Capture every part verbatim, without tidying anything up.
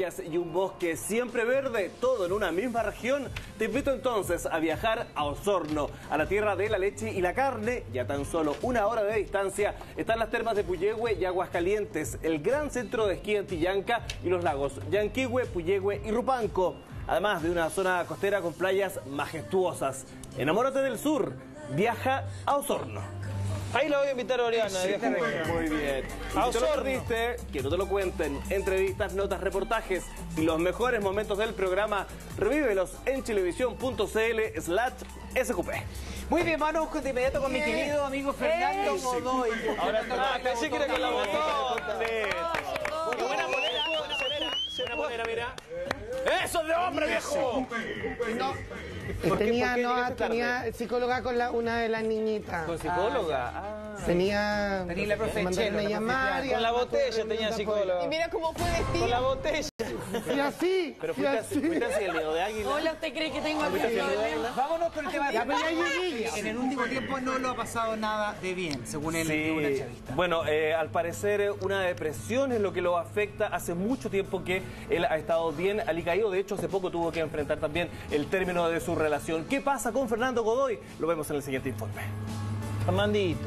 playas y un bosque siempre verde, todo en una misma región. Te invito entonces a viajar a Osorno, a la tierra de la leche y la carne. Ya tan solo una hora de distancia están las termas de Puyehue y Aguascalientes, el gran centro de esquí Antillanca y los lagos Yanquihue, Puyehue y Rupanco. Además de una zona costera con playas majestuosas. Enamórate del sur, viaja a Osorno. Ahí lo voy a invitar a Oriana. Sí, muy bien. Y si te lo perdiste, que no te lo cuenten. Entrevistas, notas, reportajes y los mejores momentos del programa, revívelos en chilevisión.cl slash sqp. Muy bien, vamos de inmediato con mi querido amigo Fernando Godoy. Ahora está. Pensé que era con la botón. Qué buena polera, buena polera. Buena polera, mira. ¡Eso de hombre, viejo! No. ¿Por qué- Tenía, por qué no, llegaste tarde? tenía psicóloga con la, una de las niñitas. ¿Con psicóloga? Ah. Tenía... Tenía la profe mandaron Chelo, a la llamar. profe y Con la a- botella tenía psicóloga. Y mira cómo fue vestido. Con la botella. Y así, Pero y fuiste así. así, fuiste así el dedo de águila. Hola, ¿usted cree que tengo algún ¿Fuiste así el dedo de problema? águila? Vámonos con el tema de... Ya, pero ya llegué. En el último tiempo no lo ha pasado nada de bien, según él, Sí. una entrevista. Bueno, eh, al parecer eh, una depresión es lo que lo afecta. Hace mucho tiempo que él ha estado bien alicaído. De hecho, hace poco tuvo que enfrentar también el término de su relación. ¿Qué pasa con Fernando Godoy? Lo vemos en el siguiente informe. Armandito.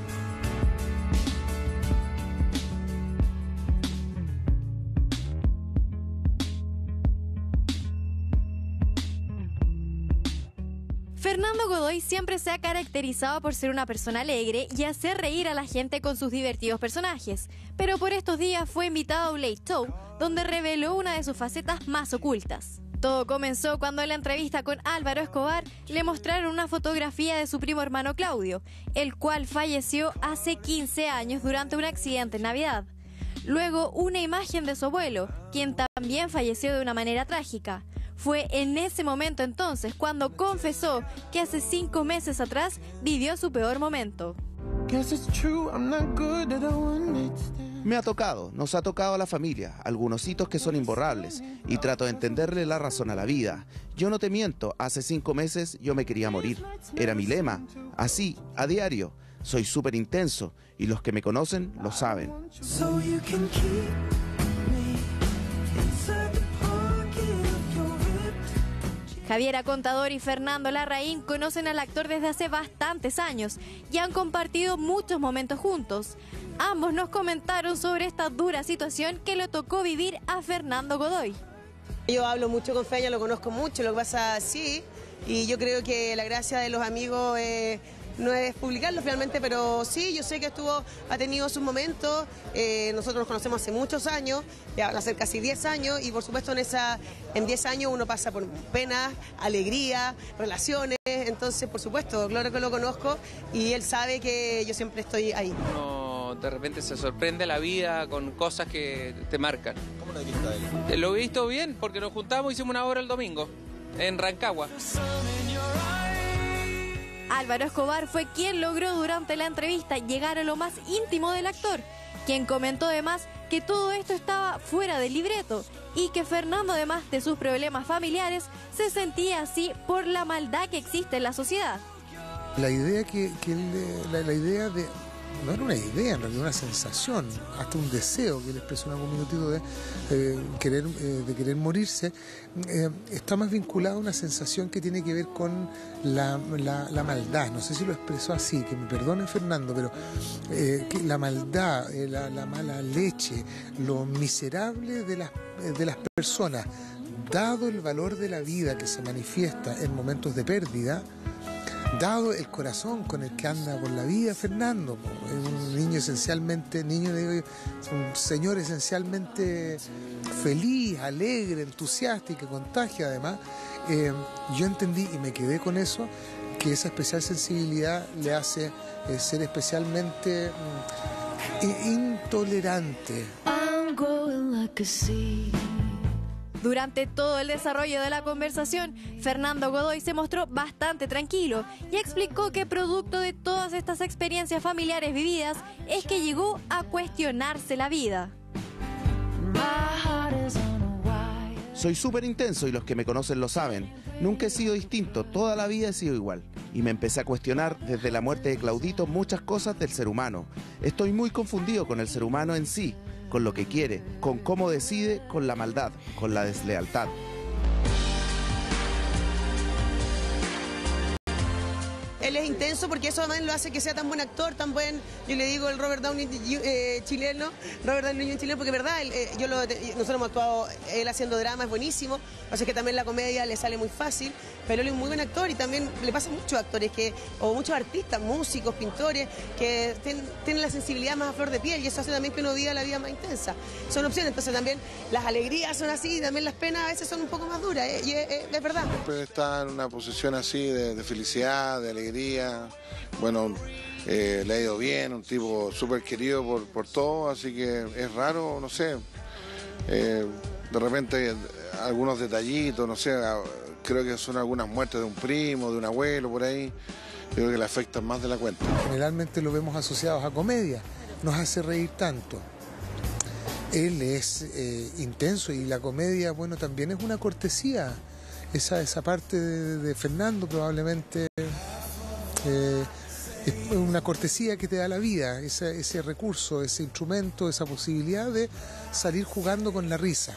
Fernando Godoy siempre se ha caracterizado por ser una persona alegre y hacer reír a la gente con sus divertidos personajes, pero por estos días fue invitado a un late show, donde reveló una de sus facetas más ocultas. Todo comenzó cuando en la entrevista con Álvaro Escobar le mostraron una fotografía de su primo hermano Claudio, el cual falleció hace quince años durante un accidente en Navidad. Luego una imagen de su abuelo, quien también falleció de una manera trágica. Fue en ese momento entonces cuando confesó que hace cinco meses atrás vivió su peor momento. Me ha tocado, nos ha tocado a la familia, algunos hitos que son imborrables, y trato de entenderle la razón a la vida. Yo no te miento, hace cinco meses yo me quería morir. Era mi lema, así, a diario. Soy súper intenso, y los que me conocen lo saben. Javiera Contador y Fernando Larraín conocen al actor desde hace bastantes años y han compartido muchos momentos juntos. Ambos nos comentaron sobre esta dura situación que le tocó vivir a Fernando Godoy. Yo hablo mucho con Feña, lo conozco mucho, lo que pasa sí, y yo creo que la gracia de los amigos eh, no es publicarlo finalmente, pero sí, yo sé que estuvo, ha tenido sus momentos, eh, nosotros nos conocemos hace muchos años, ya van a ser casi diez años, y por supuesto en esa en diez años uno pasa por penas, alegría, relaciones, entonces por supuesto, claro que lo conozco, y él sabe que yo siempre estoy ahí. Uno de repente se sorprende la vida con cosas que te marcan. ¿Cómo lo he visto a él? Lo he visto bien, porque nos juntamos y hicimos una obra el domingo, en Rancagua. Álvaro Escobar fue quien logró durante la entrevista llegar a lo más íntimo del actor, quien comentó además que todo esto estaba fuera del libreto y que Fernando, además de sus problemas familiares, se sentía así por la maldad que existe en la sociedad. La idea que, que él, la, la idea de, no era una idea, en realidad una sensación, hasta un deseo que él expresó en algún minutito de, eh, querer, eh, de querer morirse, eh, está más vinculado a una sensación que tiene que ver con la, la, la maldad. No sé si lo expresó así, que me perdone Fernando, pero eh, que la maldad, eh, la, la mala leche, lo miserable de las, de las personas, dado el valor de la vida que se manifiesta en momentos de pérdida, dado el corazón con el que anda por la vida Fernando, es un niño esencialmente, niño digo yo, es un señor esencialmente feliz, alegre, entusiasta y que contagia además, eh, yo entendí y me quedé con eso, que esa especial sensibilidad le hace eh, ser especialmente mm, intolerante. Durante todo el desarrollo de la conversación, Fernando Godoy se mostró bastante tranquilo y explicó que producto de todas estas experiencias familiares vividas es que llegó a cuestionarse la vida. Soy súper intenso y los que me conocen lo saben. Nunca he sido distinto, toda la vida he sido igual. Y me empecé a cuestionar desde la muerte de Claudito muchas cosas del ser humano. Estoy muy confundido con el ser humano en sí. con lo que quiere, con cómo decide, con la maldad, con la deslealtad. Él es intenso porque eso además lo hace que sea tan buen actor, tan buen, yo le digo el Robert Downey eh, chileno, Robert Downey junior chileno, porque es verdad, él, eh, yo lo, nosotros hemos actuado, él haciendo drama es buenísimo, o sea que también la comedia le sale muy fácil, pero él es un muy buen actor y también le pasa a muchos actores, que o muchos artistas, músicos, pintores, que ten, tienen la sensibilidad más a flor de piel y eso hace también que uno viva la vida más intensa. Son opciones, entonces también las alegrías son así y también las penas a veces son un poco más duras, eh, y es, es, es verdad. Siempre está en una posición así de, de felicidad, de alegría. Bueno, eh, le ha ido bien, un tipo súper querido por, por todo, así que es raro, no sé, eh, de repente algunos detallitos, no sé, creo que son algunas muertes de un primo, de un abuelo, por ahí, creo que le afectan más de la cuenta. Generalmente lo vemos asociados a comedia, nos hace reír tanto. Él es eh, intenso y la comedia, bueno, también es una cortesía, esa, esa parte de, de Fernando probablemente... Eh, es una cortesía que te da la vida, ese, ese recurso, ese instrumento, esa posibilidad de salir jugando con la risa.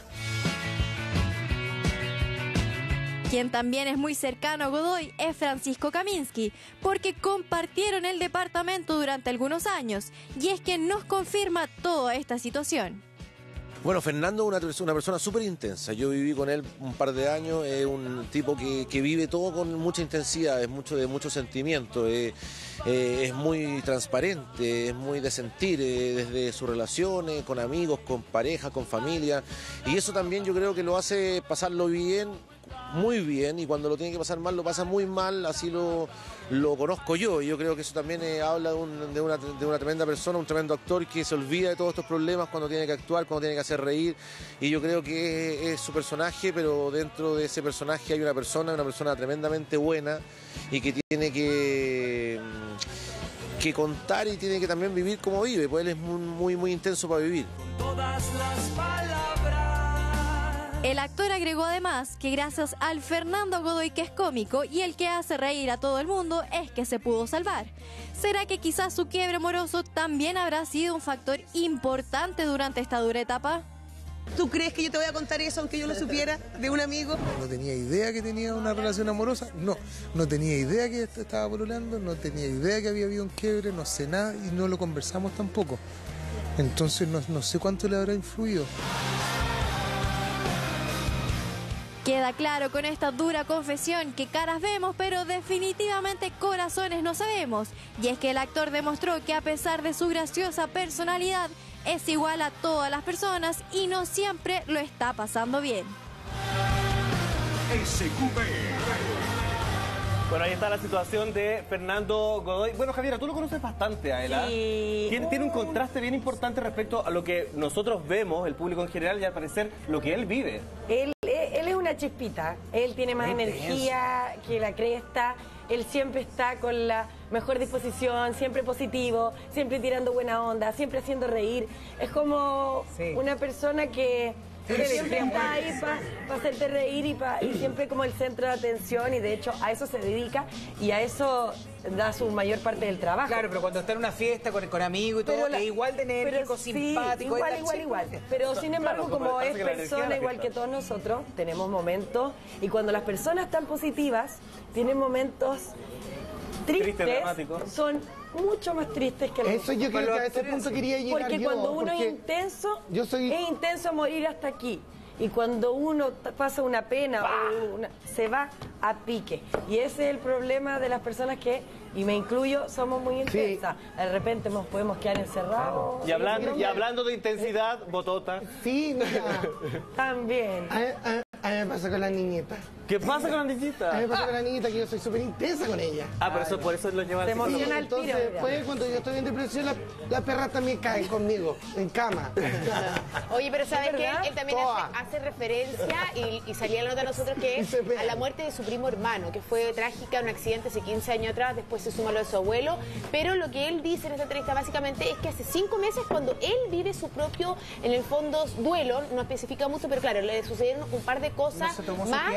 Quien también es muy cercano a Godoy es Francisco Kaminsky, porque compartieron el departamento durante algunos años, y es quien nos confirma toda esta situación. Bueno, Fernando es una, una persona súper intensa. Yo viví con él un par de años, es un tipo que, que vive todo con mucha intensidad, es mucho de mucho sentimiento, es, eh, es muy transparente, es muy de sentir, eh, desde sus relaciones, con amigos, con pareja, con familia. Y eso también yo creo que lo hace pasarlo bien, muy bien, y cuando lo tiene que pasar mal, lo pasa muy mal, así lo, lo conozco yo. Y yo creo que eso también eh, habla de, un, de, una, de una tremenda persona, un tremendo actor que se olvida de todos estos problemas cuando tiene que actuar, cuando tiene que hacer reír. Y yo creo que es, es su personaje, pero dentro de ese personaje hay una persona, una persona tremendamente buena y que tiene que, que contar y tiene que también vivir como vive, pues él es muy, muy, muy intenso para vivir. Todas las palabras. El actor agregó además que gracias al Fernando Godoy, que es cómico y el que hace reír a todo el mundo, es que se pudo salvar. ¿Será que quizás su quiebre amoroso también habrá sido un factor importante durante esta dura etapa? ¿Tú crees que yo te voy a contar eso aunque yo lo supiera de un amigo? No tenía idea que tenía una relación amorosa, no, no tenía idea que estaba pololeando, no tenía idea que había habido un quiebre, no sé nada y no lo conversamos tampoco. Entonces no, no sé cuánto le habrá influido. Queda claro con esta dura confesión que caras vemos, pero definitivamente corazones no sabemos. Y es que el actor demostró que a pesar de su graciosa personalidad, es igual a todas las personas y no siempre lo está pasando bien. S Q B. Bueno, ahí está la situación de Fernando Godoy. Bueno, Javiera, tú lo conoces bastante a él, ¿eh? Sí. Tiene, tiene un contraste bien importante respecto a lo que nosotros vemos, el público en general, y al parecer lo que él vive. Él, él es una chispita, él tiene más energía que la cresta, él siempre está con la mejor disposición, siempre positivo, siempre tirando buena onda, siempre haciendo reír. Es como sí. una persona que... que siempre está ahí para pa hacerte reír y, pa, y siempre como el centro de atención, y de hecho a eso se dedica y a eso da su mayor parte del trabajo. Claro, pero cuando está en una fiesta con, con amigos y todo, la, es igual de enérgico, sí, simpático. Igual, igual, igual. Pero sin embargo, claro, como, como es persona igual que todos nosotros, tenemos momentos, y cuando las personas están positivas, tienen momentos tristes, Triste, son mucho más tristes que los Eso yo creo que a ese punto quería llegar Porque yo, cuando uno porque es intenso, yo soy... es intenso a morir hasta aquí. Y cuando uno pasa una pena, o una, se va a pique. Y ese es el problema de las personas que, y me incluyo, somos muy intensas. Sí. De repente nos podemos quedar encerrados. Y hablando, y hablando de intensidad, Botota. Sí, mira. También. A, a, a mí me pasa con la niñita. ¿Qué pasa con la niñita? A mí me pasa con la niñita que yo soy súper intensa con ella. Ah, pero eso, por eso lo lleva al Se emociona el Entonces, tiro. después, cuando yo estoy en depresión, las la perras también caen conmigo, en cama. Oye, pero ¿sabes qué? Él también hace, hace referencia, y, y salía la nota de nosotros, que es a la muerte de su primo hermano, que fue trágica, un accidente hace quince años atrás, después se suma lo de su abuelo. Pero lo que él dice en esta entrevista básicamente es que hace cinco meses, cuando él vive su propio, en el fondo, duelo, no especifica mucho, pero claro, le sucedieron un par de cosas ¿No se tomó su más tiempo tampoco?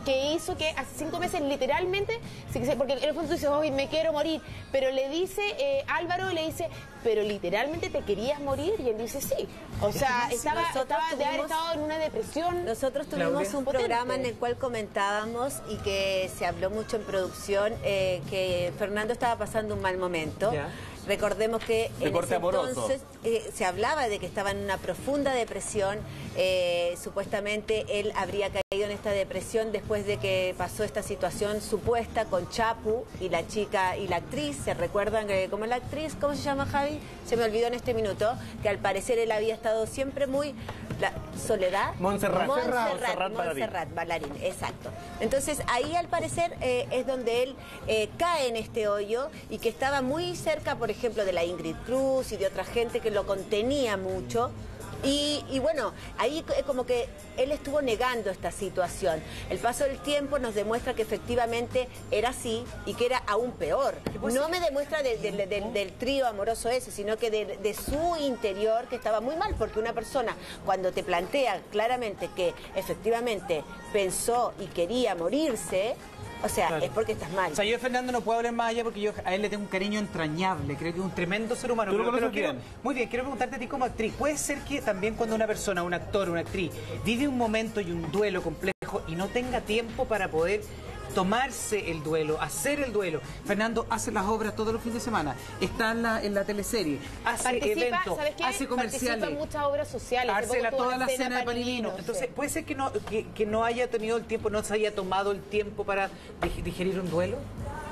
que hizo que hace cinco meses literalmente, porque en el fondo tú dices, hoy me quiero morir, pero le dice, eh, Álvaro le dice, pero literalmente te querías morir, y él dice sí. O sea, estaba, estaba de haber estado en una depresión. Nosotros tuvimos Claudia. un programa en el cual comentábamos y que se habló mucho en producción eh, que Fernando estaba pasando un mal momento. Ya. Recordemos que De en corte ese amoroso. entonces eh, se hablaba de que estaba en una profunda depresión. Eh, supuestamente él habría caído en esta depresión después de que pasó esta situación supuesta con Chapu y la chica y la actriz. ¿Se recuerdan que como la actriz, cómo se llama, Javi? Se me olvidó en este minuto, que al parecer él había estado siempre muy... La, ¿Soledad? Montserrat. Montserrat, Montserrat Ballarín. Montserrat Ballarín, exacto. Entonces ahí al parecer eh, es donde él eh, cae en este hoyo y que estaba muy cerca, por ejemplo, de la Ingrid Cruz y de otra gente que lo contenía mucho. Y, y bueno, ahí es como que él estuvo negando esta situación. El paso del tiempo nos demuestra que efectivamente era así y que era aún peor. No me demuestra de, de, de, de, del trío amoroso ese, sino que de, de su interior, que estaba muy mal, porque una persona cuando te plantea claramente que efectivamente pensó y quería morirse, o sea, Claro. es porque estás mal. O sea, yo de Fernando no puedo hablar más allá porque yo a él le tengo un cariño entrañable. Creo que es un tremendo ser humano. ¿Tú lo Pero- pero conoces quiero- bien? Muy bien, quiero preguntarte a ti como actriz. ¿Puede ser que también cuando una persona, un actor, una actriz, vive un momento y un duelo complejo y no tenga tiempo para poder tomarse el duelo, hacer el duelo? Fernando hace las obras todos los fines de semana, está en la, en la teleserie, hace Participa, eventos, ¿sabes qué? hace comerciales. Participa en muchas obras sociales. Hace Hace poco la- tuvo toda la cena de Panini, Panini. no Entonces, sé. ¿puede ser que no, que, que no haya tenido el tiempo, no se haya tomado el tiempo para dig- digerir un duelo?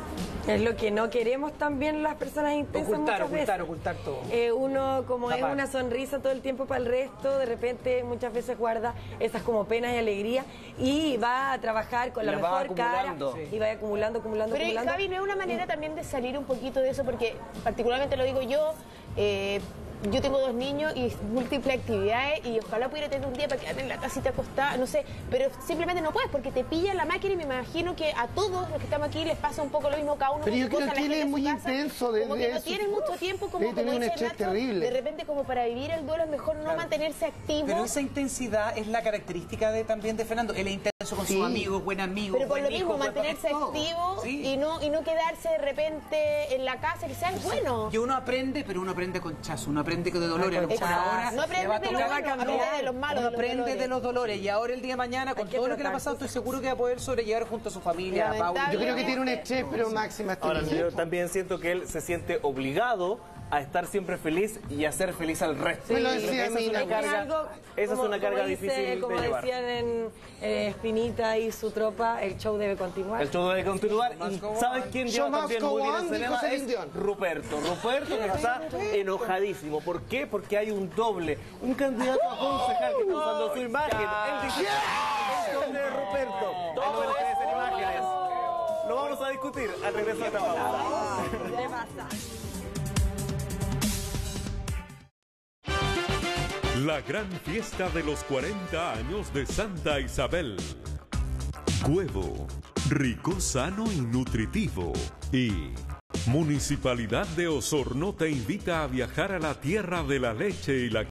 Es lo que no queremos también las personas intensas Ocultar, muchas ocultar, veces. ocultar todo. Eh, uno, como Tapar. es una sonrisa todo el tiempo para el resto, de repente muchas veces guarda esas como penas y alegría y va a trabajar con la Las va mejor cara acumulando. Sí. y va acumulando, acumulando, Pero acumulando. Javi, ¿no es una manera también de salir un poquito de eso? Porque particularmente lo digo yo, eh, yo tengo dos niños y múltiples actividades y ojalá pudiera tener un día para quedarte en la casita acostada, no sé, pero simplemente no puedes porque te pilla la máquina y me imagino que a todos los que estamos aquí les pasa un poco lo mismo, cada uno Pero con yo su creo cosa, que la él gente es en su muy casa, intenso como desde que no eso. tienen mucho tiempo, como, Debe tener como un dice estrés Nacho, terrible. de repente como para vivir el duelo es mejor no mantenerse activo. Pero esa intensidad es la característica de, también de Fernando. Él es intenso con Sí. sus amigos, buen amigo, Pero por buen lo hijo, mismo, buen- mantenerse todo. activo Sí. y no y no quedarse de repente en la casa, quizás es bueno. Y uno aprende, pero uno aprende con chazo, uno aprende de dolores. A lo mejor Exacto. ahora No aprende le va a de lo tocar bueno, cambiar. aprende de los malos, Uno de los aprende dolores. de los dolores y ahora el día de mañana, con que todo lo que le ha tratar pasado, estoy seguro que va a poder sobrellevar junto a su familia, a Paula. Lamentable. Yo creo que tiene un estrés, pero máxima Ahora, estrés. yo también siento que él se siente obligado a estar siempre feliz y a hacer feliz al resto. Me lo Creo que decía esa a mí, es una ¿no? carga, Algo, esa es como- una carga como dice- difícil como de llevar. decían en eh, Espinita y su tropa, el show debe continuar. El show debe continuar. Y ¿sabes quién Show lleva must también go muy bien on, el dijo cinema? Celine Es Dion. Ruperto. Ruperto que está enojadísimo. ¿Por qué? Porque hay un doble. Un candidato a concejal que está usando su imagen. Él dice, el doble de Ruperto. Él no merece ser imágenes. Lo vamos a discutir al regreso de esta pausa. La gran fiesta de los cuarenta años de Santa Isabel. Cuevo, rico, sano y nutritivo. Y Municipalidad de Osorno te invita a viajar a la tierra de la leche y la